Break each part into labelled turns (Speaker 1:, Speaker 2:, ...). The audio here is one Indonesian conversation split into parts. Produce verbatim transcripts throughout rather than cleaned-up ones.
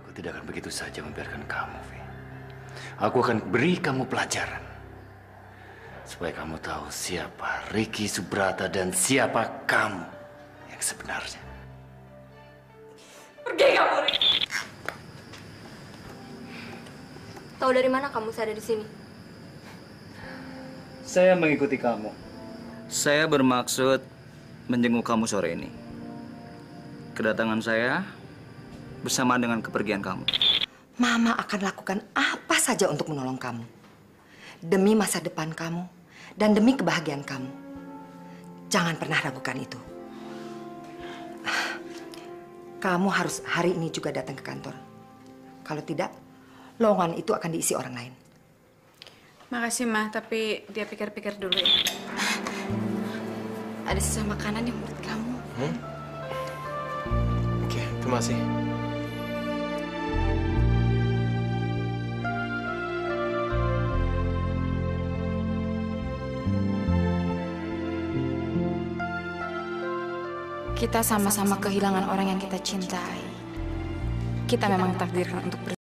Speaker 1: Aku tidak akan begitu saja membiarkan kamu, Vi. Aku akan beri kamu pelajaran. Supaya kamu tahu siapa Ricky Subrata dan siapa kamu yang sebenarnya.
Speaker 2: Pergi kamu, Ricky. Tahu dari mana kamu saya ada di sini?
Speaker 3: Saya mengikuti kamu. Saya bermaksud menjenguk kamu sore ini. Kedatangan saya bersamaan dengan kepergian kamu.
Speaker 4: Mama akan lakukan apa saja untuk menolong kamu. Demi masa depan kamu dan demi kebahagiaan kamu. Jangan pernah ragukan itu. Kamu harus hari ini juga datang ke kantor. Kalau tidak, lowongan itu akan diisi orang lain.
Speaker 5: Makasih, Mah, tapi dia pikir-pikir dulu ya. Ada sisa makanan yang buat kamu.
Speaker 6: Hmm? Oke, terima kasih.
Speaker 5: Kita sama-sama kehilangan orang yang kita cintai. Kita memang takdirkan untuk ber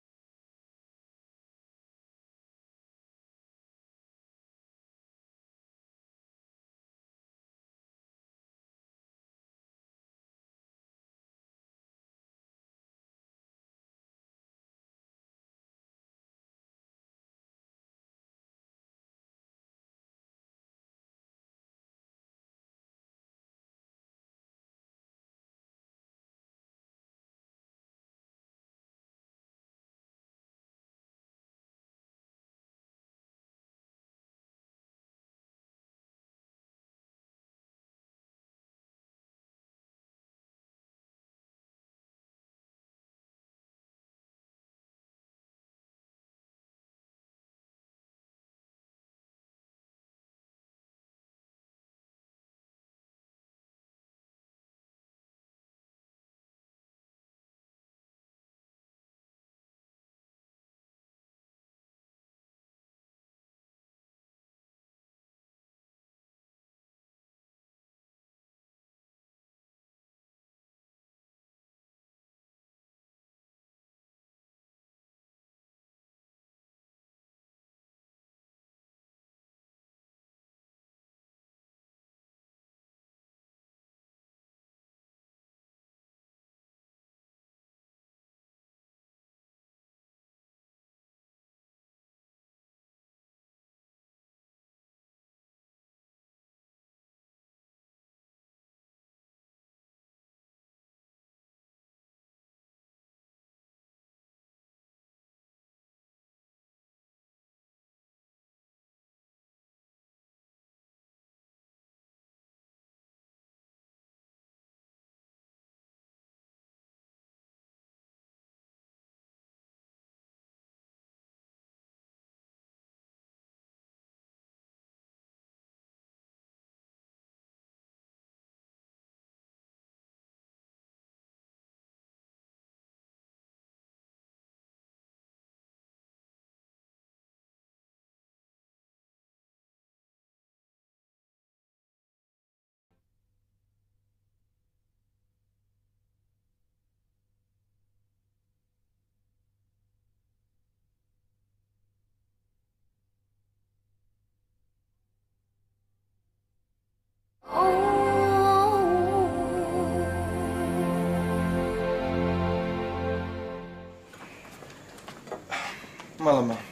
Speaker 6: Malam, Ma.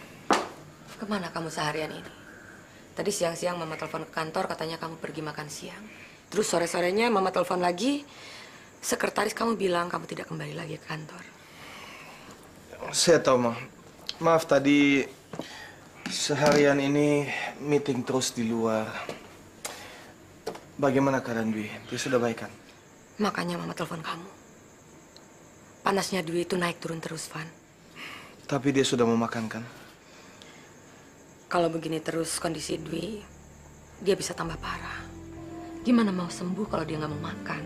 Speaker 4: Kemana kamu seharian ini? Tadi siang-siang Mama telepon ke kantor, katanya kamu pergi makan siang. Terus sore-sorenya Mama telepon lagi, sekretaris kamu bilang kamu tidak kembali lagi ke kantor.
Speaker 6: Saya tahu, Ma. Maaf tadi seharian ini meeting terus di luar. Bagaimana keadaan Dwi? Dia sudah baik kan?
Speaker 4: Makanya Mama telepon kamu. Panasnya Dwi itu naik turun terus, Van.
Speaker 6: Tapi dia sudah mau makan kan?
Speaker 4: Kalau begini terus kondisi Dwi, dia bisa tambah parah. Gimana mau sembuh kalau dia nggak mau makan?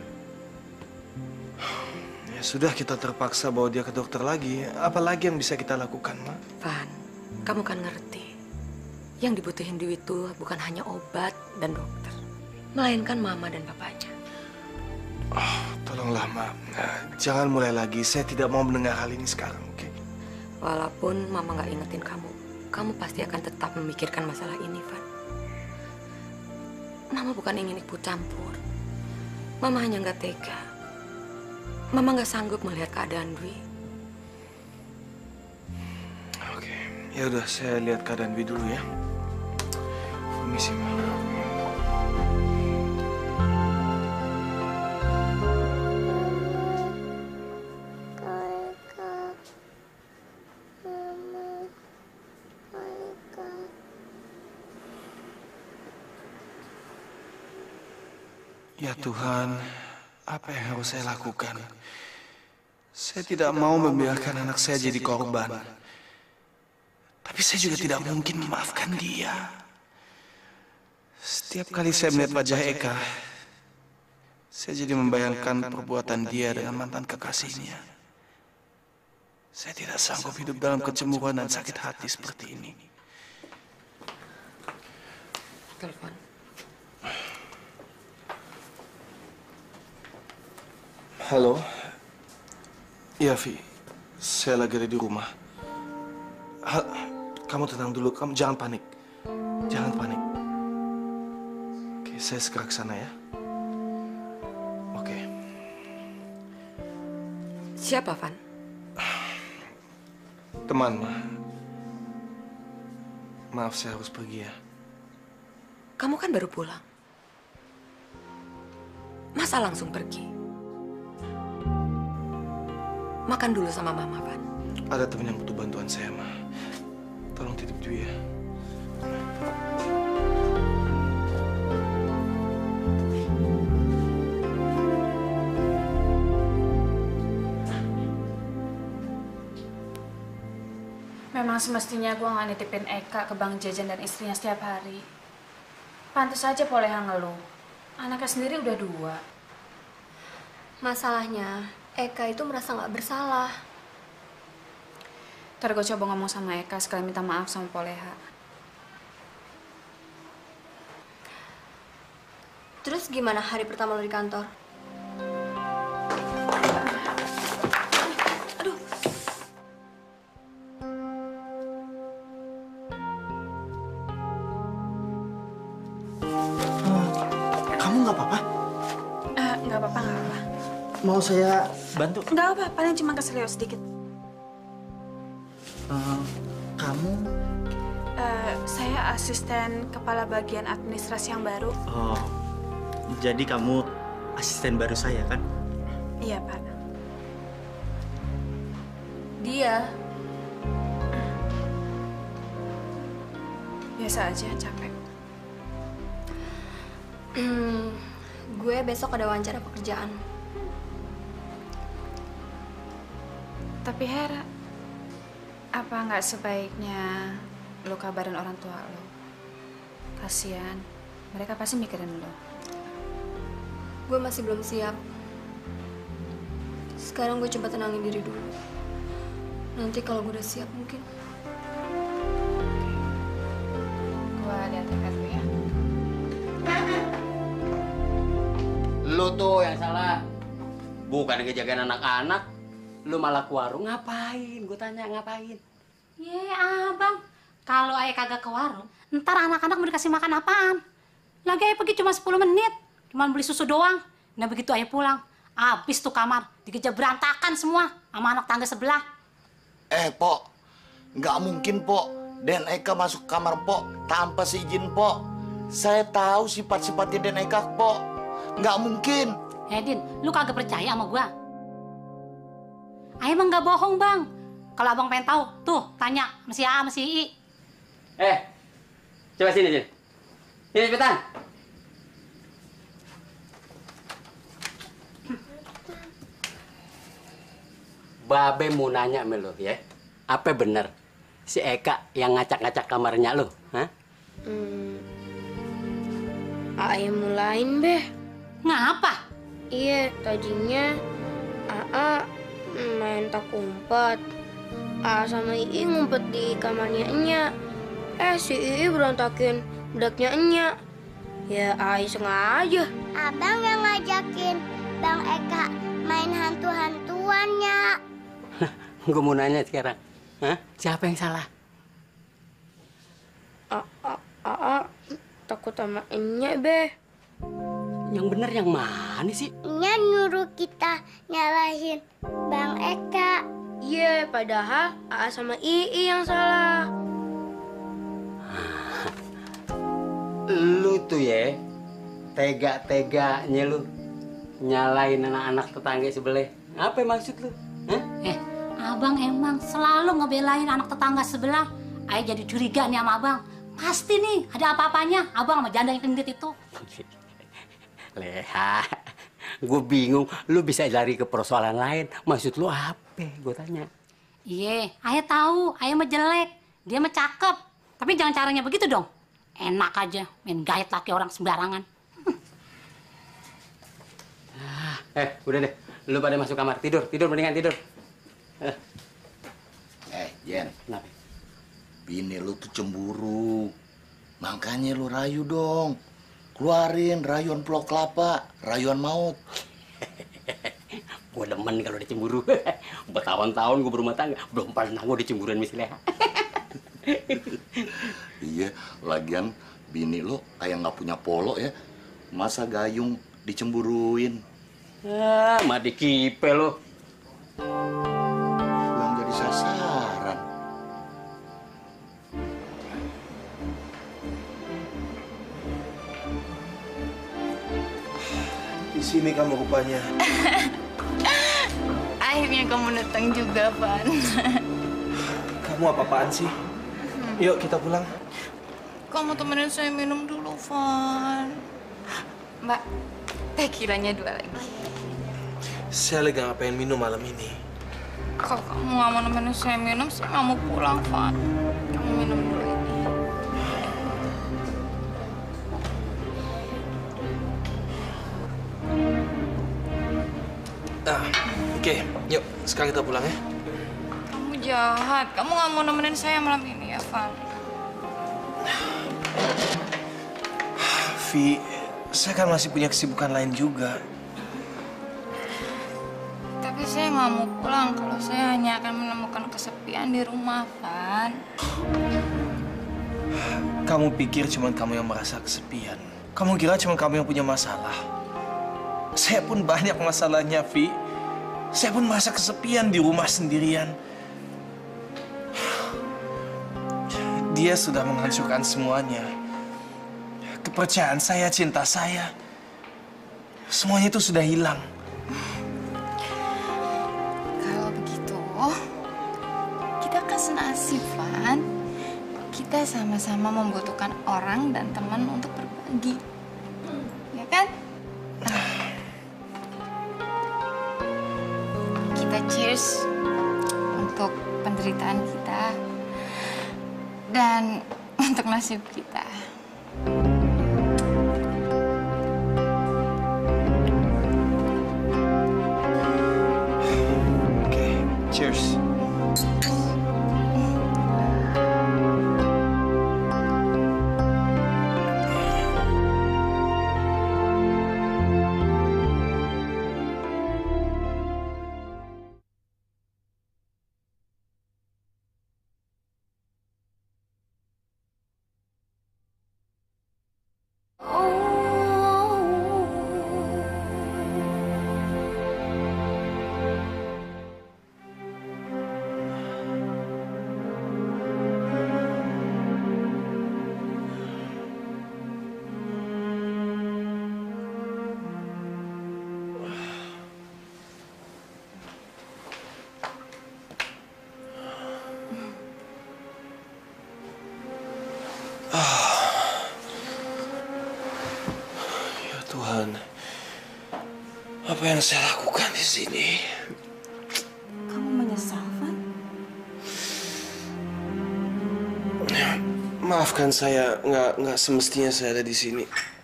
Speaker 6: Ya sudah, kita terpaksa bawa dia ke dokter lagi. Apa lagi yang bisa kita lakukan, Ma?
Speaker 4: Van, kamu kan ngerti. Yang dibutuhin Dwi itu bukan hanya obat dan dokter, melainkan Mama dan papanya.
Speaker 6: Oh, tolonglah, Ma. Nah, jangan mulai lagi. Saya tidak mau mendengar hal ini sekarang, oke? Okay?
Speaker 4: Walaupun Mama nggak ingetin kamu, kamu pasti akan tetap memikirkan masalah ini, Van. Mama bukan ingin ikut campur. Mama hanya nggak tega. Mama nggak sanggup melihat keadaan Dwi.
Speaker 6: Oke, ya udah saya lihat keadaan Dwi dulu ya. Permisi, Ma. Ya Tuhan, apa yang harus saya lakukan? Saya tidak mau membiarkan anak saya jadi korban. Tapi saya juga tidak mungkin memaafkan dia. Setiap kali saya melihat wajah Eka, saya jadi membayangkan perbuatan dia dengan mantan kekasihnya. Saya tidak sanggup hidup dalam kecemburuan dan sakit hati seperti ini.
Speaker 4: Telepon.
Speaker 6: Halo? Iya, Vi. Saya lagi ada di rumah. Ha, kamu tenang dulu. Kamu jangan panik. Jangan panik. Oke, saya segera ke sana ya. Oke.
Speaker 4: Siapa, Van?
Speaker 6: Teman, Ma. Maaf, saya harus pergi ya.
Speaker 4: Kamu kan baru pulang. Masa langsung pergi? Makan dulu sama Mama, Van.
Speaker 6: Ada teman yang butuh bantuan saya, Ma. Tolong titip Dwi ya.
Speaker 5: Memang semestinya gue nggak nitipin Eka ke Bang Jajan dan istrinya setiap hari. Pantes aja Poleha ngeluh. Anaknya sendiri udah dua.
Speaker 2: Masalahnya, Eka itu merasa nggak bersalah.
Speaker 5: Ntar gue coba ngomong sama Eka sekali minta maaf sama Poleha.
Speaker 2: Terus gimana hari pertama lo di kantor?
Speaker 5: Aduh.
Speaker 7: Kamu nggak apa-apa?
Speaker 5: Eh, nggak apa-apa, nggak apa-apa.
Speaker 7: Mau saya bantu?
Speaker 5: Nggak apa, paling cuma keselio sedikit.
Speaker 7: Uh, kamu?
Speaker 5: Uh, saya asisten kepala bagian administrasi yang baru.
Speaker 7: Oh, jadi kamu asisten baru saya kan?
Speaker 5: Iya, Pak.
Speaker 2: Dia.
Speaker 5: Biasa aja, capek.
Speaker 2: Hmm, gue besok ada wawancara pekerjaan.
Speaker 5: Tapi Hera, apa nggak sebaiknya lo kabarin orang tua lo? Kasian, mereka pasti mikirin lo.
Speaker 2: Gue masih belum siap. Sekarang gue coba tenangin diri dulu. Nanti kalau gue udah siap mungkin.
Speaker 5: Gue lihat Eka dulu ya.
Speaker 8: Lu tuh yang salah. Bukan ngejagain anak-anak. Lu malah ke warung ngapain? Gue tanya ngapain?
Speaker 9: Ye abang, kalau ayah kagak ke warung, ntar anak-anak mau dikasih makan apaan? Lagi ayah pergi cuma sepuluh menit, cuma beli susu doang. Nah begitu ayah pulang, habis tuh kamar, dikejar berantakan semua sama anak tangga sebelah.
Speaker 10: Eh, Pok, nggak mungkin, Pok. Den Eka masuk kamar Pok tanpa seizin Pok. Saya tahu sifat-sifatnya Den Eka, Pok. Nggak mungkin.
Speaker 9: Eh, Din, lu kagak percaya sama gua? Ayah emang nggak bohong, Bang. Kalau abang pengen tahu, tuh tanya sama si A sama si I.
Speaker 8: Eh, coba sini, Jin. Sini cepetan. Babe mau nanya sama lo ya. Apa bener si Eka yang ngacak-ngacak kamarnya lo? Hah?
Speaker 11: Hmm. Ayah mulain, Beh.
Speaker 9: Ngapa?
Speaker 11: Iya, tadinya A A main tak umpet. A sama Ii ngumpet di kamarnya Enya. Eh, si Ii berontakin bedaknya Enya. Ya, Ai sengaja.
Speaker 12: Abang yang ngajakin
Speaker 11: Bang Eka main hantu-hantuannya.
Speaker 8: Gue mau nanya sekarang, hah? Siapa yang salah?
Speaker 11: Aa, Aa, takut sama Enya, Be.
Speaker 8: Yang bener yang mana sih?
Speaker 11: Enya nyuruh kita nyalahin Bang Eka. Iya, padahal Aa sama Ii yang salah.
Speaker 8: Lu tuh ya, tega-teganya lu nyalain anak-anak tetangga sebelah. Apa maksud lu? Hah?
Speaker 9: Eh, abang emang selalu ngebelain anak tetangga sebelah. Ayah jadi curiga nih sama abang. Pasti nih ada apa-apanya abang sama janda yang gendut itu.
Speaker 8: Leha, gue bingung. Lu bisa lari ke persoalan lain. Maksud lu apa? Gue tanya.
Speaker 9: Iya, ayah tahu. Ayah mah jelek, dia mah cakep. Tapi jangan caranya begitu dong. Enak aja main gayet laki orang sembarangan.
Speaker 8: Ah, eh, udah deh. Lu pada masuk kamar. Tidur, tidur mendingan tidur. Eh,
Speaker 10: Eh, Jen.
Speaker 8: Kenapa?
Speaker 10: Bini lu tuh cemburu. Makanya lu rayu dong. Keluarin rayuan pulau kelapa, rayuan maut.
Speaker 8: Gue demen kalau dicemburu. Bertahun-tahun gue berumah tangga, belum pernah gue dicemburuan Miss Leha.
Speaker 10: Iya, lagian bini lu kayak nggak punya polo ya. Masa gayung dicemburuin?
Speaker 8: Ah, madi kipe lo.
Speaker 10: Belum jadi sasaran.
Speaker 6: Di sini kamu rupanya.
Speaker 12: Akhirnya kamu datang juga, Van.
Speaker 6: Kamu apa-apaan sih? Yuk kita pulang.
Speaker 12: Kamu temenin saya minum dulu, Van. Mbak, tequilanya dua lagi.
Speaker 6: Saya lagi nggak pengen minum malam ini.
Speaker 12: Kalau kamu nggak mau nemenin saya minum, saya nggak mau pulang, Van. Kamu minum dulu ini.
Speaker 6: Ah, oke. Okay. Yuk, sekarang kita pulang ya.
Speaker 12: Kamu jahat. Kamu nggak mau nemenin saya malam ini ya, Van?
Speaker 6: Vi, saya kan masih punya kesibukan lain juga.
Speaker 12: Tapi saya nggak mau pulang kalau saya hanya akan menemukan kesepian di rumah, Van.
Speaker 6: Kamu pikir cuma kamu yang merasa kesepian? Kamu kira cuma kamu yang punya masalah? Saya pun banyak masalahnya, Vi. Saya pun merasa kesepian di rumah sendirian. Dia sudah menghancurkan semuanya. Kepercayaan saya, cinta saya. Semuanya itu sudah hilang.
Speaker 12: Kalau begitu, kita kan senasib, Van. Kita sama-sama membutuhkan orang dan teman untuk berbagi. Ya kan? Kita cheers untuk penderitaan kita dan untuk nasib kita.
Speaker 6: Oke, cheers. Tuhan, apa yang saya lakukan di sini?
Speaker 12: Kamu menyesal, Van?
Speaker 6: Maafkan saya, nggak nggak semestinya saya ada di sini.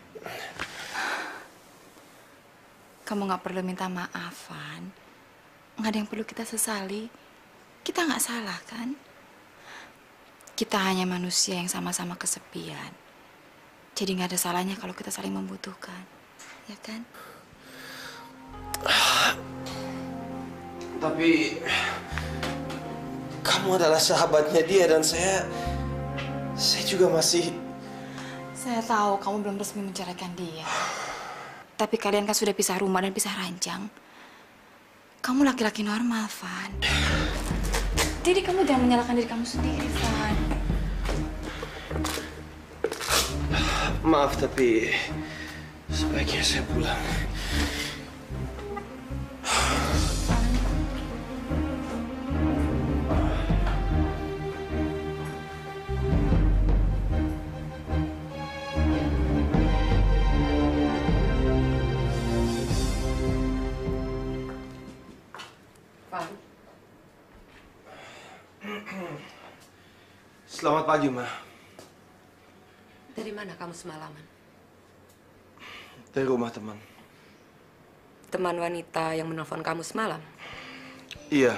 Speaker 12: Kamu nggak perlu minta maaf, Van. Nggak ada yang perlu kita sesali. Kita nggak salah, kan? Kita hanya manusia yang sama-sama kesepian. Jadi nggak ada salahnya kalau kita saling membutuhkan. Ya kan?
Speaker 6: Tapi kamu adalah sahabatnya dia dan saya saya juga masih.
Speaker 12: Saya tahu kamu belum resmi menceraikan dia. Tapi kalian kan sudah pisah rumah dan pisah ranjang. Kamu laki-laki normal, Van. Jadi kamu jangan menyalahkan diri kamu sendiri, Van.
Speaker 6: Maaf, tapi sebaiknya saya pulang. Selamat pagi, Ma.
Speaker 4: Dari mana kamu semalaman?
Speaker 6: Dari rumah teman.
Speaker 4: Teman wanita yang menelpon kamu semalam?
Speaker 6: Iya.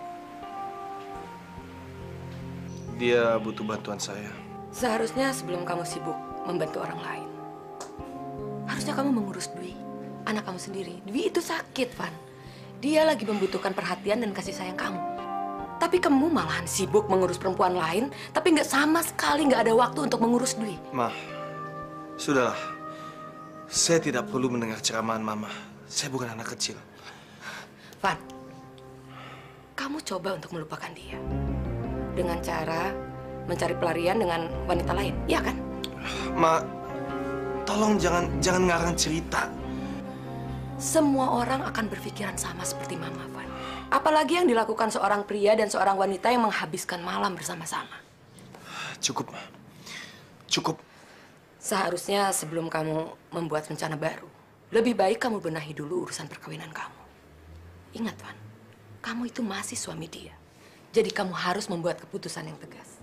Speaker 6: Dia butuh bantuan saya.
Speaker 4: Seharusnya sebelum kamu sibuk membantu orang lain, harusnya kamu mengurus Dwi, anak kamu sendiri. Dwi itu sakit, Van. Dia lagi membutuhkan perhatian dan kasih sayang kamu. Tapi kamu malahan sibuk mengurus perempuan lain, tapi nggak sama sekali nggak ada waktu untuk mengurus Dwi.
Speaker 6: Ma, sudahlah. Saya tidak perlu mendengar ceramahan Mama. Saya bukan anak kecil.
Speaker 4: Van, kamu coba untuk melupakan dia. Dengan cara mencari pelarian dengan wanita lain, iya kan?
Speaker 6: Ma, tolong jangan jangan ngarang cerita.
Speaker 4: Semua orang akan berpikiran sama seperti Mama, Van. Apalagi yang dilakukan seorang pria dan seorang wanita yang menghabiskan malam bersama-sama.
Speaker 6: Cukup, Ma. Cukup.
Speaker 4: Seharusnya sebelum kamu membuat rencana baru, lebih baik kamu benahi dulu urusan perkawinan kamu. Ingat, Van, kamu itu masih suami dia. Jadi kamu harus membuat keputusan yang tegas.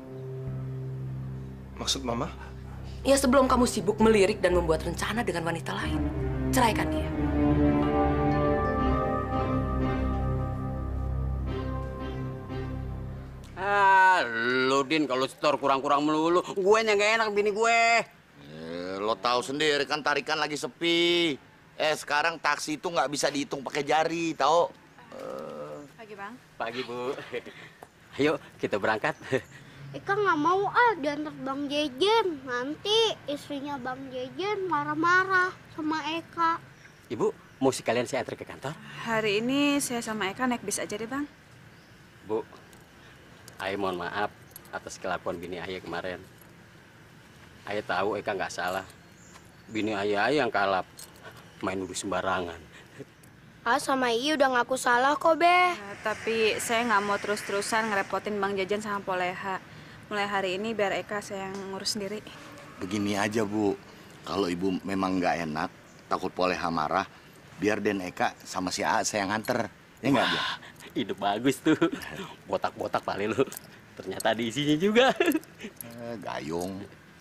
Speaker 6: Maksud Mama?
Speaker 4: Ya sebelum kamu sibuk melirik dan membuat rencana dengan wanita lain. Ceraikan dia.
Speaker 8: Ah, lu Din kalau setor kurang-kurang melulu, gue yang gak enak bini gue.
Speaker 10: Eh, lo tahu sendiri kan tarikan lagi sepi. Eh sekarang taksi itu nggak bisa dihitung pakai jari, tahu? Eh...
Speaker 5: Pagi, Bang.
Speaker 8: Pagi, Bu. Ayo kita berangkat.
Speaker 11: Eka nggak mau ah diantar Bang Jejen. Nanti istrinya Bang Jejen marah-marah sama Eka.
Speaker 8: Ibu, mau sekalian saya antar ke kantor?
Speaker 5: Hari ini saya sama Eka naik bis aja deh, Bang.
Speaker 8: Bu, Ayah mohon maaf atas kelakuan bini Ayah kemarin. Ayah tahu Eka nggak salah. Bini Ayah yang kalap, main nuduh sembarangan.
Speaker 11: Ah sama Iyi udah ngaku salah kok, Be.
Speaker 5: Uh, tapi saya nggak mau terus-terusan ngerepotin Bang Jajan sama Poleha. Mulai hari ini biar Eka saya yang ngurus sendiri.
Speaker 10: Begini aja, Bu. Kalau Ibu memang nggak enak, takut Poleha marah, biar Den Eka sama si A saya yang nganter. Ya nggak, Bu?
Speaker 8: Ide bagus tuh. Botak-botak paling lu. Ternyata di isinya juga.
Speaker 10: Eh, gayung.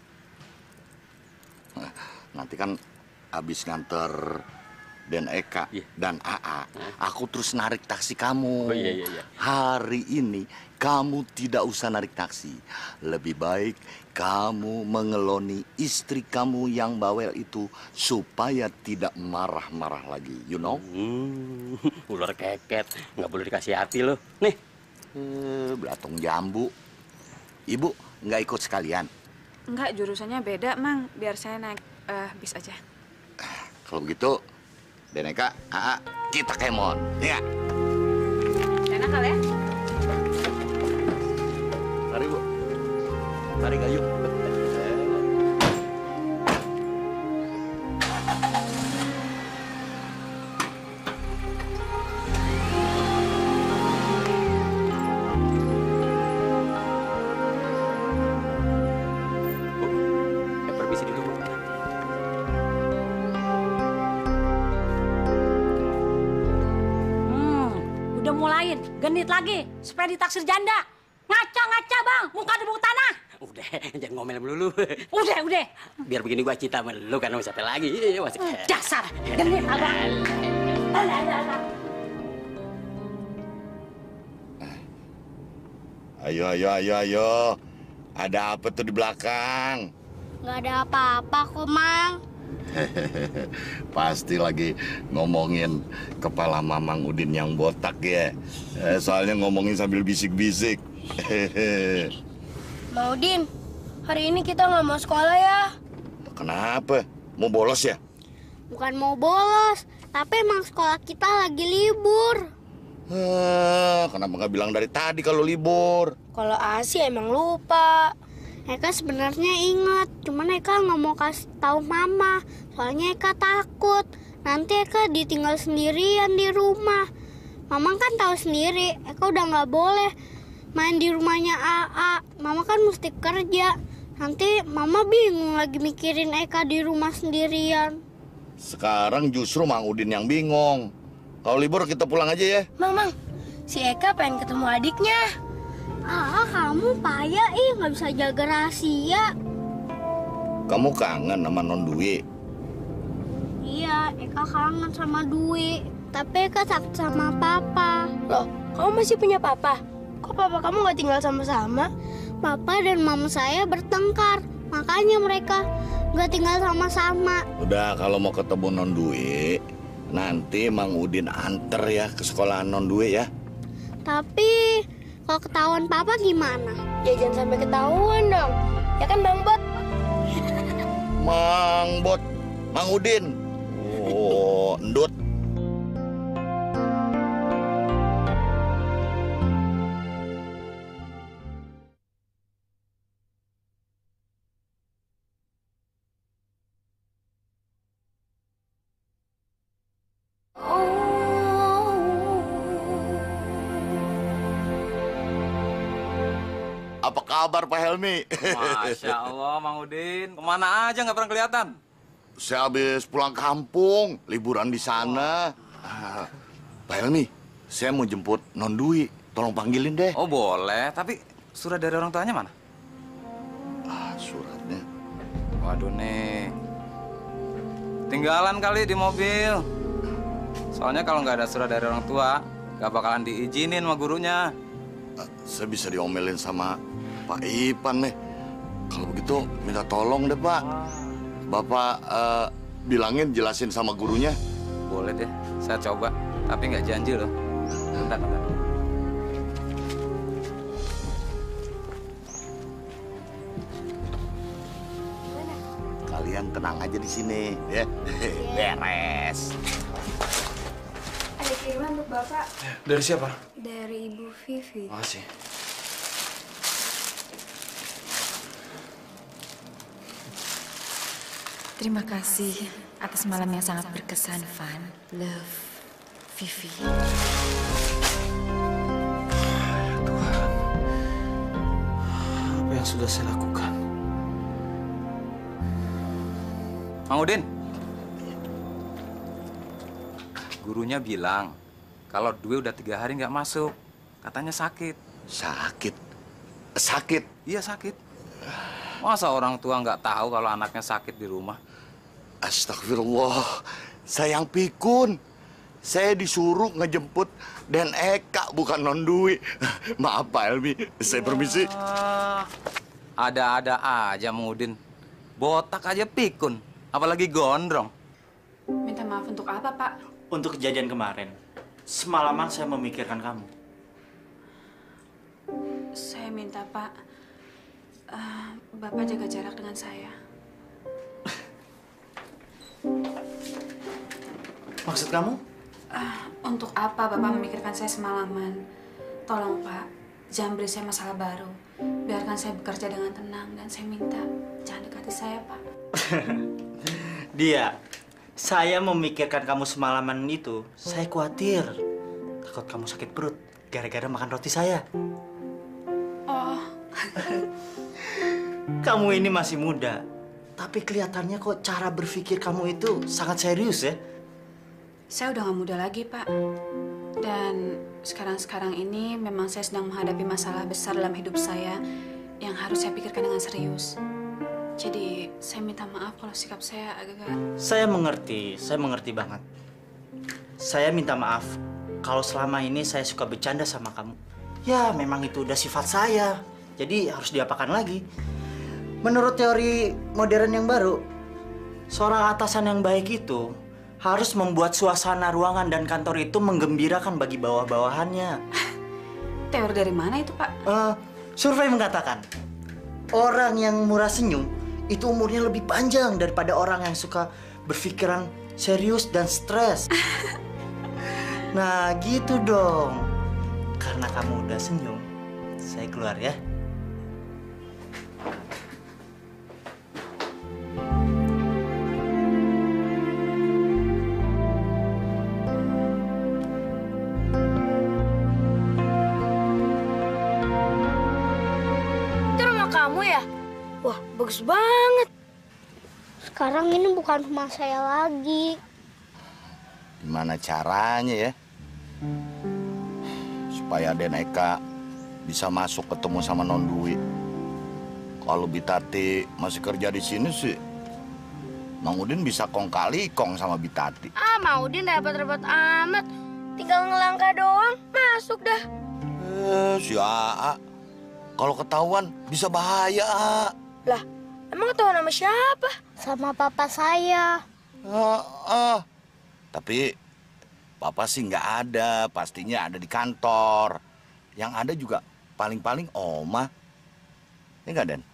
Speaker 10: Nanti kan habis nganter Den Eka yeah. dan A A, aku terus narik taksi kamu.
Speaker 8: Oh, iya, iya, iya.
Speaker 10: Hari ini kamu tidak usah narik taksi. Lebih baik kamu mengeloni istri kamu yang bawel itu supaya tidak marah-marah lagi, you know?
Speaker 8: Hmm, ular keket, nggak boleh dikasih hati loh. Nih,
Speaker 10: eh, belatung jambu. Ibu nggak ikut sekalian?
Speaker 5: Enggak, jurusannya beda, Mang. Biar saya naik uh, bis aja.
Speaker 10: Kalau begitu, Den Eka, A A, kita kemon, ya?
Speaker 5: Enak kali ya?
Speaker 10: Mari, Bu. Mari, Gayung.
Speaker 9: Genit lagi, supaya ditaksir janda. Ngaca-ngaca, Bang, muka di bawah tanah.
Speaker 8: Udah, jangan ngomel melulu.
Speaker 9: Udah, udah.
Speaker 8: Biar begini gua cinta sama lu, kan mau siapa lagi. Masih...
Speaker 9: Dasar, genit, Abang.
Speaker 10: Ayo, ayo, ayo, ayo. Ada apa tuh di belakang?
Speaker 11: Nggak ada apa-apa kok, Mang.
Speaker 10: Hehehe, pasti lagi ngomongin kepala Mamang Udin yang botak ya. Eh, soalnya ngomongin sambil bisik-bisik. Hehehe.
Speaker 11: Mang Udin, hari ini kita nggak mau sekolah ya.
Speaker 10: Kenapa? Mau bolos ya?
Speaker 11: Bukan mau bolos, tapi emang sekolah kita lagi libur.
Speaker 10: Eh, kenapa nggak bilang dari tadi kalau libur?
Speaker 11: Kalau Asi emang lupa. Eka sebenarnya ingat, cuman Eka nggak mau kasih tahu Mama. Soalnya Eka takut nanti Eka ditinggal sendirian di rumah. Mama kan tahu sendiri, Eka udah nggak boleh main di rumahnya A A. Mama kan mesti kerja. Nanti Mama bingung lagi mikirin Eka di rumah sendirian.
Speaker 10: Sekarang justru Mang Udin yang bingung. Kalau libur kita pulang aja ya.
Speaker 11: Mang, Mang, si Eka pengen ketemu adiknya. Ah, kamu payah ih, nggak bisa jaga rahasia.
Speaker 10: Kamu kangen sama Non Dwi?
Speaker 11: Iya, Eka kangen sama Dwi. Tapi Eka takut sama Papa. Loh, kamu masih punya Papa? Kok Papa kamu nggak tinggal sama-sama? Papa dan Mama saya bertengkar, makanya mereka nggak tinggal sama-sama.
Speaker 10: Udah, kalau mau ketemu Non Dwi, nanti Mang Udin anter ya ke sekolahan Non Dwi ya.
Speaker 11: Tapi kalau ketahuan Papa gimana? Ya jangan sampai ketahuan dong. Ya kan Bang Bot?
Speaker 10: Mang Bot, Mang Udin. Oh, endut. Apa kabar Pak Helmi?
Speaker 3: Masya Allah, Mang Udin. Kemana aja nggak pernah kelihatan?
Speaker 10: Saya habis pulang kampung, liburan di sana. Ah, Pak Helmi, saya mau jemput Non Dwi. Tolong panggilin deh.
Speaker 3: Oh boleh, tapi surat dari orang tuanya mana?
Speaker 10: Ah, suratnya.
Speaker 3: Waduh nih. Tinggalan kali di mobil. Soalnya kalau nggak ada surat dari orang tua, nggak bakalan diizinin sama gurunya.
Speaker 10: Ah, saya bisa diomelin sama Pak Ipan nih. Kalau begitu minta tolong deh Pak. Bapak uh, bilangin jelasin sama gurunya.
Speaker 3: Boleh deh, saya coba. Tapi nggak janji loh. Bentar, bentar.
Speaker 10: Kalian tenang aja di sini ya. Beres.
Speaker 2: Ada kiriman untuk Bapak.
Speaker 6: Dari siapa?
Speaker 2: Dari Ibu Vivi.
Speaker 6: Makasih.
Speaker 12: Terima kasih atas malam yang sangat berkesan, Van. Love, Vivi.
Speaker 6: Tuhan, apa yang sudah saya lakukan?
Speaker 3: Mang Udin. Gurunya bilang kalau Dwi udah tiga hari nggak masuk. Katanya sakit.
Speaker 10: Sakit? Sakit?
Speaker 3: Iya sakit. Masa orang tua nggak tahu kalau anaknya sakit di rumah?
Speaker 10: Astagfirullah, sayang pikun. Saya disuruh ngejemput Den Eka, bukan Non Dwi. Maaf Pak Helmi, saya permisi.
Speaker 3: Ah, ada-ada aja Mang Udin. Botak aja pikun, apalagi gondrong.
Speaker 5: Minta maaf untuk apa, Pak?
Speaker 7: Untuk kejadian kemarin, semalaman saya memikirkan kamu.
Speaker 5: Saya minta, Pak, uh, Bapak jaga jarak dengan saya.
Speaker 7: Maksud kamu?
Speaker 5: Uh, untuk apa Bapak memikirkan saya semalaman? Tolong, Pak, jangan beri saya masalah baru. Biarkan saya bekerja dengan tenang dan saya minta jangan dekati saya, Pak.
Speaker 7: Dia, saya memikirkan kamu semalaman itu, saya khawatir. Takut kamu sakit perut gara-gara makan roti saya.
Speaker 5: Oh.
Speaker 7: Kamu ini masih muda, tapi kelihatannya kok cara berpikir kamu itu sangat serius ya.
Speaker 5: Saya udah gak muda lagi, Pak. Dan sekarang-sekarang ini memang saya sedang menghadapi masalah besar dalam hidup saya yang harus saya pikirkan dengan serius. Jadi, saya minta maaf kalau sikap saya agak-agak...
Speaker 7: Saya mengerti, saya mengerti banget. Saya minta maaf kalau selama ini saya suka bercanda sama kamu. Ya, memang itu udah sifat saya. Jadi harus diapakan lagi. Menurut teori modern yang baru, Seorang atasan yang baik itu harus membuat suasana ruangan dan kantor itu menggembirakan bagi bawah-bawahannya.
Speaker 5: Teori dari mana itu, Pak?
Speaker 7: Uh, survei mengatakan, orang yang murah senyum itu umurnya lebih panjang daripada orang yang suka berpikiran serius dan stres. Nah, gitu dong. Karena kamu udah senyum, saya keluar ya.
Speaker 11: Itu rumah kamu ya? Wah, bagus banget. Sekarang ini bukan rumah saya lagi.
Speaker 10: Gimana caranya ya? Supaya Den Eka bisa masuk ketemu sama Non Dwi. Kalau Bitati masih kerja di sini sih, Mang Udin bisa kong kali kong sama Bitati.
Speaker 11: Ah, Mang Udin repot-repot amat. Tinggal ngelangkah doang, masuk dah.
Speaker 10: Eh, si A A. Kalau ketahuan bisa bahaya, A.
Speaker 11: Lah, emang ketahuan sama siapa? Sama papa saya.
Speaker 10: Ah, ah. Tapi Papa sih nggak ada, pastinya ada di kantor. Yang ada juga paling-paling Oma. Ini nggak, Den?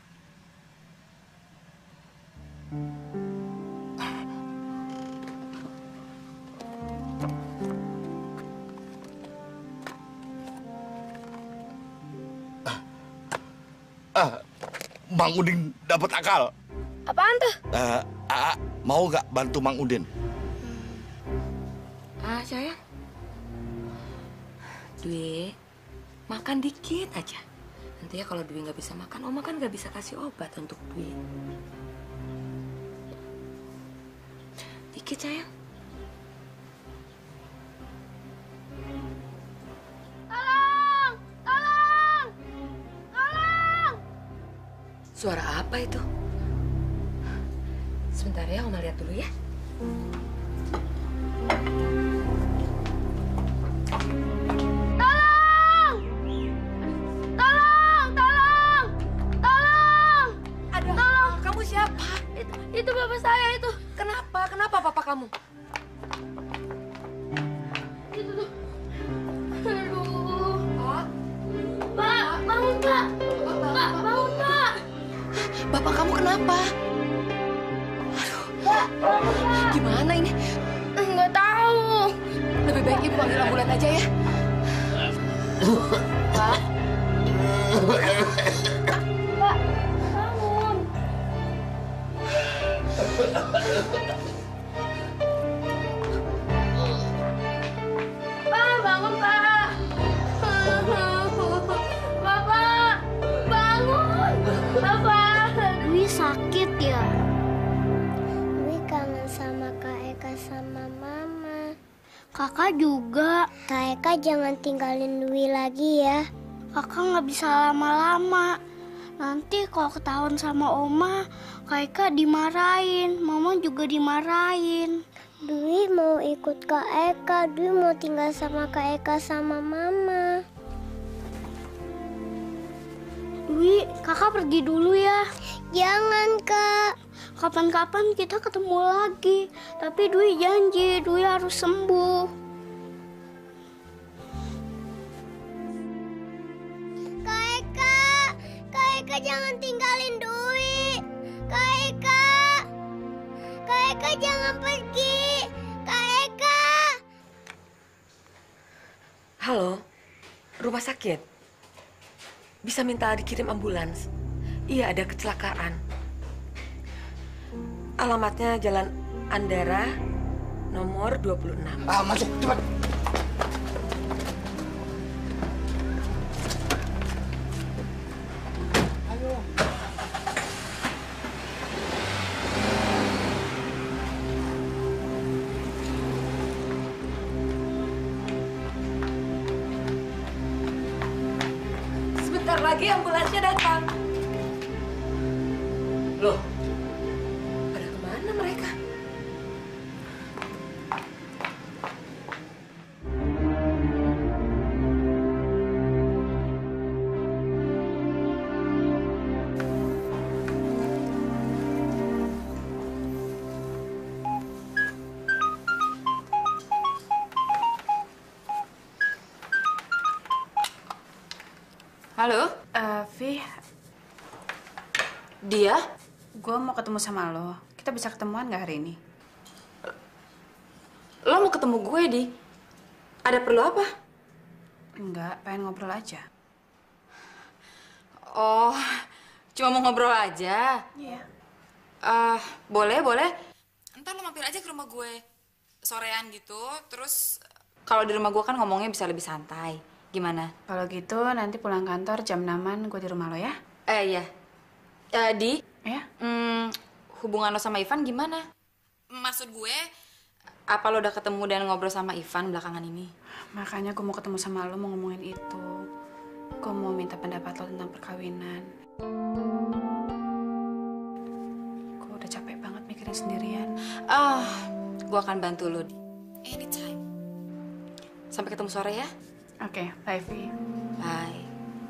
Speaker 10: Ah, Mang Udin dapat akal.
Speaker 11: Apaan tuh?
Speaker 10: Uh, A A, mau nggak bantu Mang Udin?
Speaker 4: Ah, sayang. Dwi, makan dikit aja. Nanti ya kalau Dwi nggak bisa makan, Oma kan nggak bisa kasih obat untuk Dwi. Dikit, sayang.
Speaker 11: Tolong! Tolong! Tolong!
Speaker 4: Suara apa itu? Sebentar ya, Oma lihat dulu ya.
Speaker 11: Tolong! Tolong! Tolong! Tolong!
Speaker 4: Aduh,
Speaker 11: Tolong!
Speaker 4: kamu siapa?
Speaker 11: Itu, itu bapak saya itu.
Speaker 4: Kenapa? Kenapa papa kamu?
Speaker 11: Itu tuh. Aduh. Pak. Pak, bangun, Pak. Pak, bangun, Pak.
Speaker 4: Bapak kamu kenapa?
Speaker 11: Pak, bangun, Pak.
Speaker 4: Gimana ini?
Speaker 11: Nggak tahu.
Speaker 4: Lebih baik ibu panggil ambulan aja ya. Pak.
Speaker 11: Pak, bangun. Pak, bangun, Pak. Bapak, bangun. Bapak. Dwi sakit ya? Dwi kangen sama Kak Eka sama Mama. Kakak juga. Kak Eka jangan tinggalin Dwi lagi ya. Kakak nggak bisa lama-lama. Nanti kalau ketahuan sama Oma, Kak Eka dimarahin. Mama juga dimarahin. Dwi mau ikut Kak Eka. Dwi mau tinggal sama Kak Eka sama Mama. Dwi, kakak pergi dulu ya. Jangan, Kak. Kapan-kapan kita ketemu lagi. Tapi Dwi janji, Dwi harus sembuh. Kak Eka, Kak Eka jangan tinggalin Dwi. Kak Eka, Kak Eka jangan pergi. Kak Eka.
Speaker 4: Halo, rumah sakit. Bisa minta dikirim ambulans? Iya, ada kecelakaan. Alamatnya Jalan Andara, nomor dua puluh enam.
Speaker 10: Ah, masuk, cepat.
Speaker 4: Sebentar lagi ambulansnya datang. Loh, pada kemana mereka?
Speaker 5: Halo? Uh, Vi.
Speaker 4: Dia?
Speaker 5: Gue mau ketemu sama lo. Kita bisa ketemuan nggak hari ini?
Speaker 12: Lo mau ketemu gue, Di? Ada perlu apa?
Speaker 5: Enggak, pengen ngobrol aja.
Speaker 12: Oh, cuma mau ngobrol aja?
Speaker 5: Iya.
Speaker 12: Uh, boleh, boleh. Ntar lo mampir aja ke rumah gue. Sorean gitu, terus kalau di rumah gue kan ngomongnya bisa lebih santai. Gimana?
Speaker 5: Kalau gitu nanti pulang kantor jam enaman gue di rumah lo ya?
Speaker 12: Eh, iya. Uh, Di?
Speaker 5: Ya?
Speaker 12: Hmm, hubungan lo sama Ivan gimana? Maksud gue, apa lo udah ketemu dan ngobrol sama Ivan belakangan ini?
Speaker 5: Makanya gue mau ketemu sama lo mau ngomongin itu. Gue mau minta pendapat lo tentang perkawinan. Gue udah capek banget mikirin sendirian.
Speaker 12: Ah, gue akan bantu lo. Anytime. Sampai ketemu sore ya.
Speaker 5: Oke, okay, bye Vi.
Speaker 12: Bye.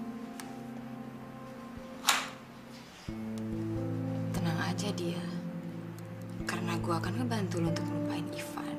Speaker 12: Tenang aja dia. Karena gue akan ngebantu lo untuk melupain Ivan.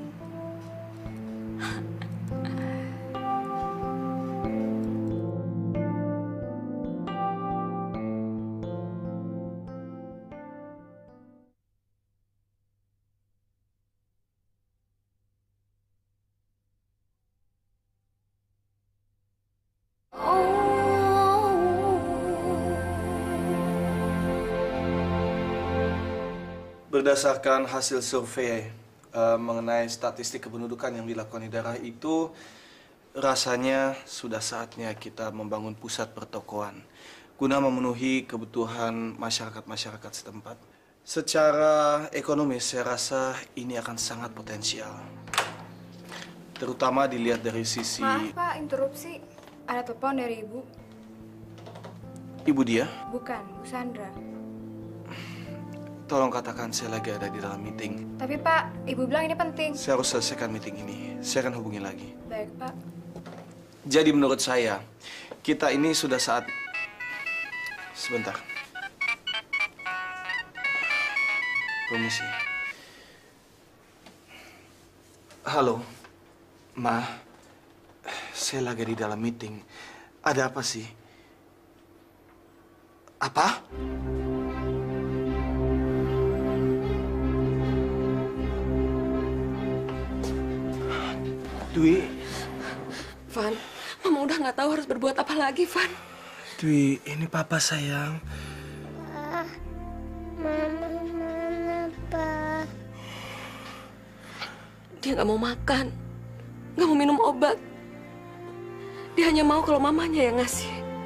Speaker 6: Berdasarkan hasil survei uh, mengenai statistik kependudukan yang dilakukan di daerah itu, rasanya sudah saatnya kita membangun pusat pertokoan guna memenuhi kebutuhan masyarakat-masyarakat setempat. Secara ekonomis, saya rasa ini akan sangat potensial. Terutama dilihat dari sisi...
Speaker 2: Maaf Pak, interupsi. Ada telepon dari Ibu.
Speaker 6: Ibu dia?
Speaker 2: Bukan, Bu Sandra.
Speaker 6: Tolong katakan saya lagi ada di dalam meeting.
Speaker 2: Tapi Pak, Ibu bilang ini penting.
Speaker 6: Saya harus selesaikan meeting ini. Saya akan hubungi lagi.
Speaker 2: Baik Pak.
Speaker 6: Jadi menurut saya, kita ini sudah saat... Sebentar. Permisi. Halo, Ma. Saya lagi di dalam meeting. Ada apa sih? Apa? Dwi.
Speaker 4: Van, Mama udah nggak tahu harus berbuat apa lagi, Van.
Speaker 6: Dwi, ini Papa sayang.
Speaker 11: Pa, Mama mana, Pa?
Speaker 4: Dia nggak mau makan, nggak mau minum obat. Dia hanya mau kalau mamanya yang ngasih.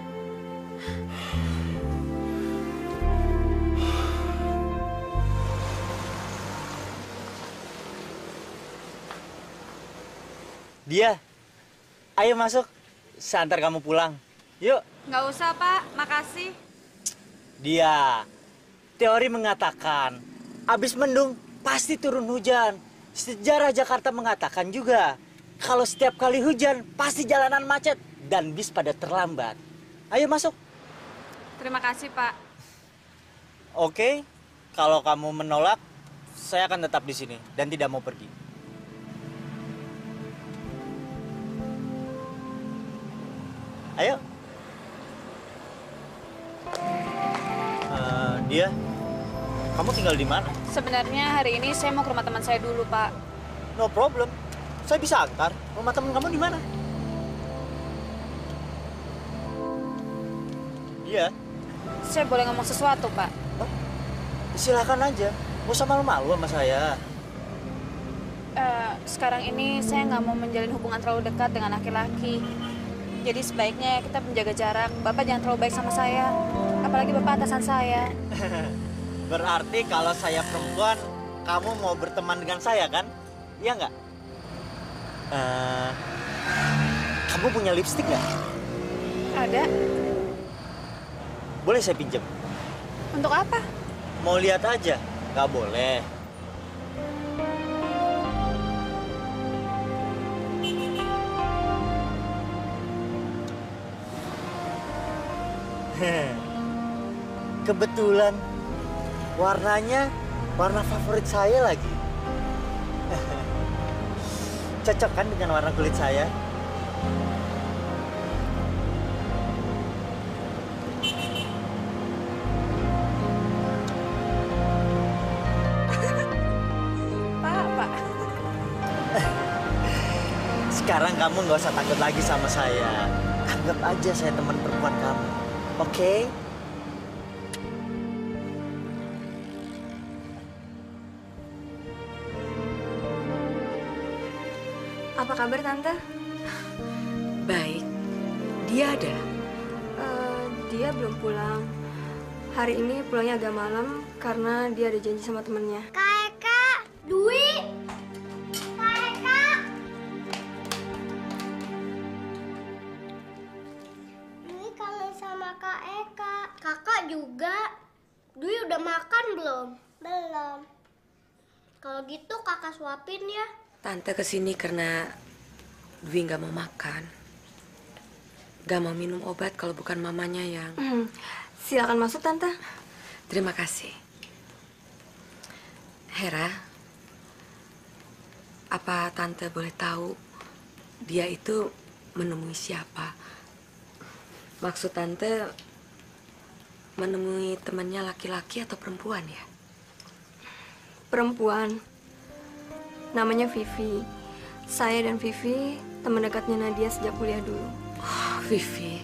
Speaker 7: Dia, ayo masuk. Saya antar kamu pulang. Yuk.
Speaker 2: Nggak usah, Pak. Makasih.
Speaker 7: Dia, teori mengatakan, abis mendung pasti turun hujan. Sejarah Jakarta mengatakan juga, kalau setiap kali hujan pasti jalanan macet dan bis pada terlambat. Ayo masuk.
Speaker 2: Terima kasih, Pak.
Speaker 7: Oke, kalau kamu menolak, saya akan tetap di sini dan tidak mau pergi. Ayo. Uh, dia, kamu tinggal di mana?
Speaker 5: Sebenarnya hari ini saya mau ke rumah teman saya dulu, Pak.
Speaker 7: No problem. Saya bisa antar. Rumah teman kamu di mana? Iya.
Speaker 5: Saya boleh ngomong sesuatu, Pak?
Speaker 7: Oh, silakan aja. Gak usah malu-malu sama saya.
Speaker 5: Uh, sekarang ini saya nggak mau menjalin hubungan terlalu dekat dengan laki-laki. Jadi sebaiknya kita menjaga jarak. Bapak jangan terlalu baik sama saya. Apalagi Bapak atasan saya.
Speaker 7: Berarti kalau saya perempuan, kamu mau berteman dengan saya, kan? Iya nggak? Uh, kamu punya lipstik nggak?
Speaker 5: Ada.
Speaker 7: Boleh saya pinjam?
Speaker 5: Untuk apa?
Speaker 7: Mau lihat aja. Nggak boleh. Kebetulan warnanya warna favorit saya lagi. Cocok kan dengan warna kulit saya? sekarang kamu nggak usah takut lagi sama saya. Anggap aja saya teman perempuan kamu. Oke? Okay?
Speaker 2: Apa kabar, Tante?
Speaker 4: Baik. Dia ada?
Speaker 2: Uh, dia belum pulang. Hari ini pulangnya agak malam karena dia ada janji sama temennya.
Speaker 11: Kak Eka, Dwi, Kak Eka. Dwi kangen sama Kak Eka. Kakak juga. Dwi udah makan belum? Belum. Kalau gitu kakak suapin ya.
Speaker 4: Tante kesini karena Dwi nggak mau makan, nggak mau minum obat kalau bukan mamanya yang.
Speaker 2: Hmm. Silakan masuk, Tante.
Speaker 4: Terima kasih. Hera, apa Tante boleh tahu dia itu menemui siapa? Maksud Tante menemui temannya laki-laki atau perempuan ya?
Speaker 2: Perempuan. Namanya Vivi. Saya dan Vivi teman dekatnya Nadia sejak kuliah dulu.
Speaker 4: Oh, Vivi.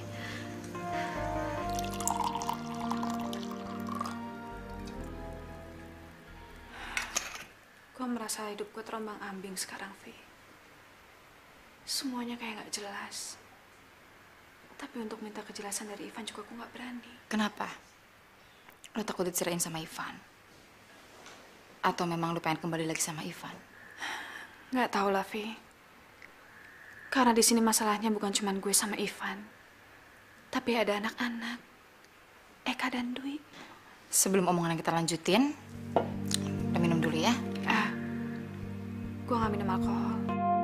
Speaker 5: Gue merasa hidup gue terombang-ambing sekarang, Vi. Semuanya kayak gak jelas. Tapi untuk minta kejelasan dari Ivan juga gue gak berani.
Speaker 12: Kenapa? Lo takut dicerain sama Ivan? Atau memang lo pengen kembali lagi sama Ivan?
Speaker 5: Gak tau lah, Vi. Karena di sini masalahnya bukan cuma gue sama Ivan. Tapi ada anak-anak. Eka dan Dwi.
Speaker 12: Sebelum omongan yang kita lanjutin, kita minum dulu ya.
Speaker 5: Ah, gue gak minum alkohol.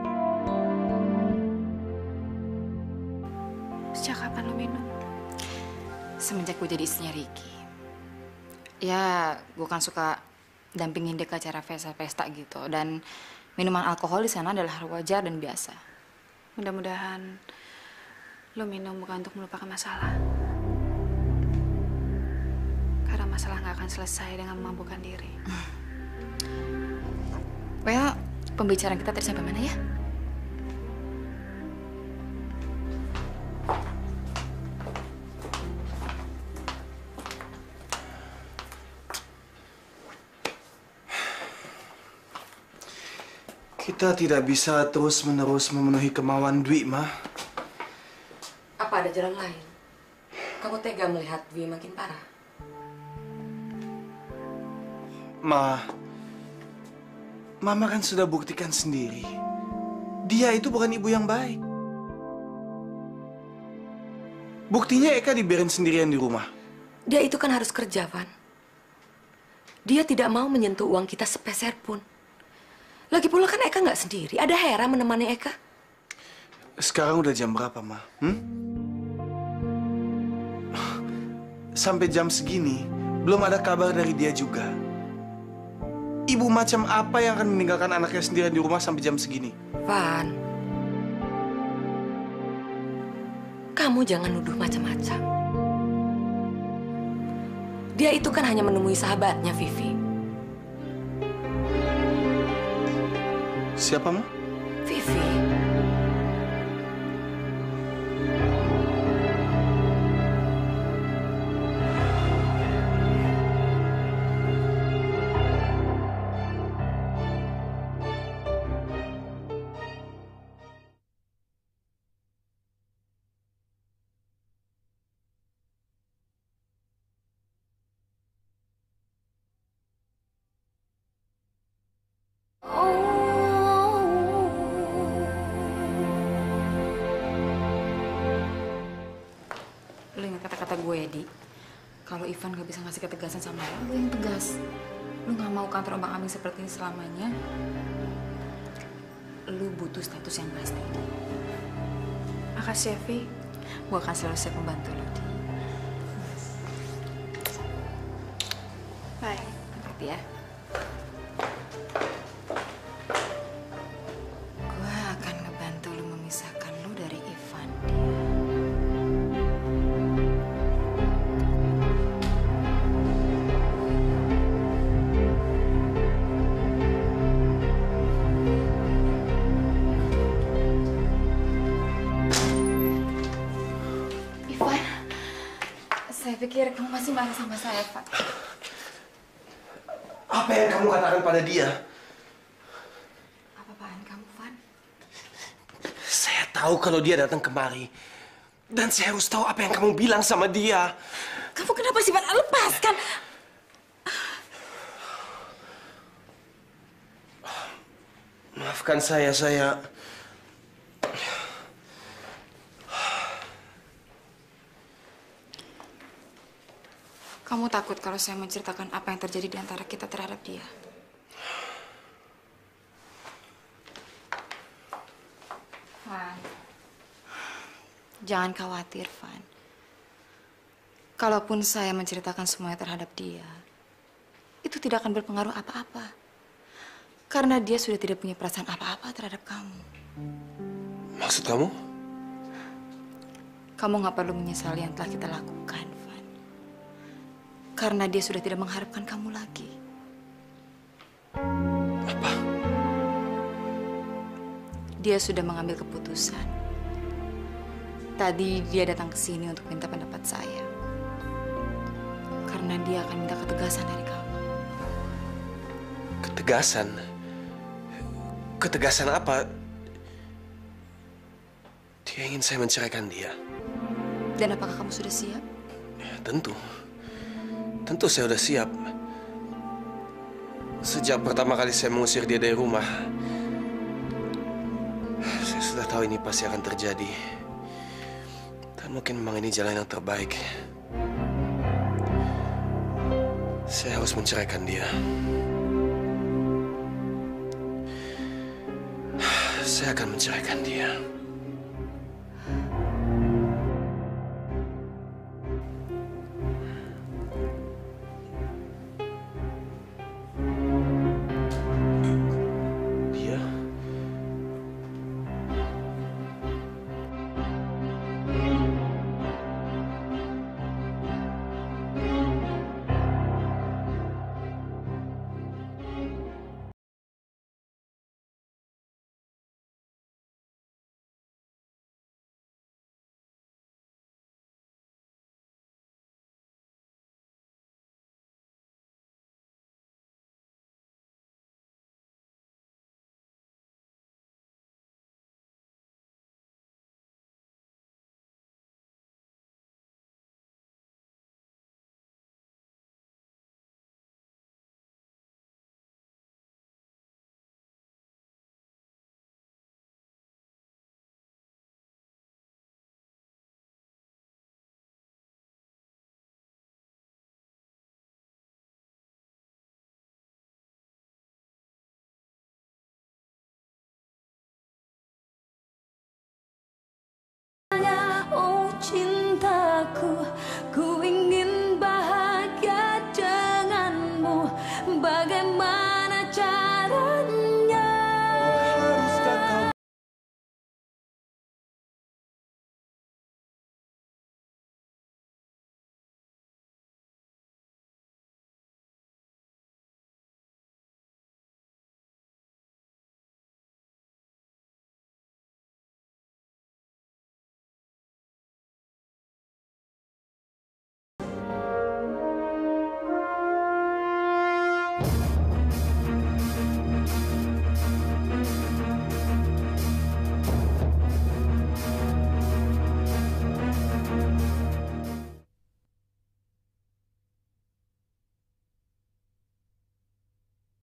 Speaker 5: Sejak kapan lo minum?
Speaker 12: Semenjak gue jadi istrinya Ricky. Ya, gue kan suka dampingin dia ke acara pesta-pesta gitu. Dan minuman alkohol di sana adalah wajar dan biasa.
Speaker 5: Mudah-mudahan lo minum bukan untuk melupakan masalah. Karena masalah nggak akan selesai dengan memabukkan diri.
Speaker 12: Well, pembicaraan kita tadi sampai mana ya?
Speaker 6: Kita tidak bisa terus-menerus memenuhi kemauan Dwi, Ma.
Speaker 4: Apa ada jalan lain? Kamu tega melihat Dwi makin parah?
Speaker 6: Ma, Mama kan sudah buktikan sendiri. Dia itu bukan ibu yang baik. Buktinya Eka dibiarin sendirian di rumah.
Speaker 4: Dia itu kan harus kerja, Van. Dia tidak mau menyentuh uang kita sepeser pun. Lagi pula kan Eka nggak sendiri. Ada Hera menemani Eka.
Speaker 6: Sekarang udah jam berapa, Ma? Hmm? Sampai jam segini, belum ada kabar dari dia juga. Ibu macam apa yang akan meninggalkan anaknya sendirian di rumah sampai jam segini?
Speaker 4: Van, kamu jangan nuduh macam-macam. Dia itu kan hanya menemui sahabatnya, Vivi.
Speaker 6: Siapa, Ma?
Speaker 4: Vivi.
Speaker 12: Lu ingat kata-kata gue ya, Di? Kalau Ivan gak bisa ngasih ketegasan sama lo, lu yang tegas. Lu gak mau kan terombang-ambing seperti ini selamanya. Lu butuh status yang pasti.
Speaker 5: Makasih ya, Vi.
Speaker 12: Gue akan selalu siap membantu lo, Di.
Speaker 5: Bye.
Speaker 12: Hati-hati ya. Gue akan ngebantu lu memisahkan lu dari Ivan, Di. Saya pikir kamu masih marah sama saya, Pak.
Speaker 6: Apa yang kamu katakan pada dia?
Speaker 12: Apa-apaan kamu, Van?
Speaker 6: Saya tahu kalau dia datang kemari. Dan saya harus tahu apa yang kamu bilang sama dia.
Speaker 12: Kamu kenapa sih, Van? Lepaskan!
Speaker 6: Maafkan saya, saya...
Speaker 12: Kamu takut kalau saya menceritakan apa yang terjadi di antara kita terhadap dia? Van, jangan khawatir, Van. Kalaupun saya menceritakan semuanya terhadap dia, itu tidak akan berpengaruh apa-apa. Karena dia sudah tidak punya perasaan apa-apa terhadap kamu.
Speaker 6: Maksud kamu?
Speaker 12: Kamu nggak perlu menyesali yang telah kita lakukan, Van. Karena dia sudah tidak mengharapkan kamu lagi.
Speaker 6: Apa?
Speaker 12: Dia sudah mengambil keputusan. Tadi dia datang ke sini untuk minta pendapat saya. Karena dia akan minta ketegasan dari kamu.
Speaker 6: Ketegasan? Ketegasan apa? Dia ingin saya menceraikan dia.
Speaker 12: Dan apakah kamu sudah siap?
Speaker 6: Ya, tentu. Tentu saya sudah siap. Sejak pertama kali saya mengusir dia dari rumah, saya sudah tahu ini pasti akan terjadi. Dan mungkin memang ini jalan yang terbaik. Saya harus menceraikan dia. Saya akan menceraikan dia.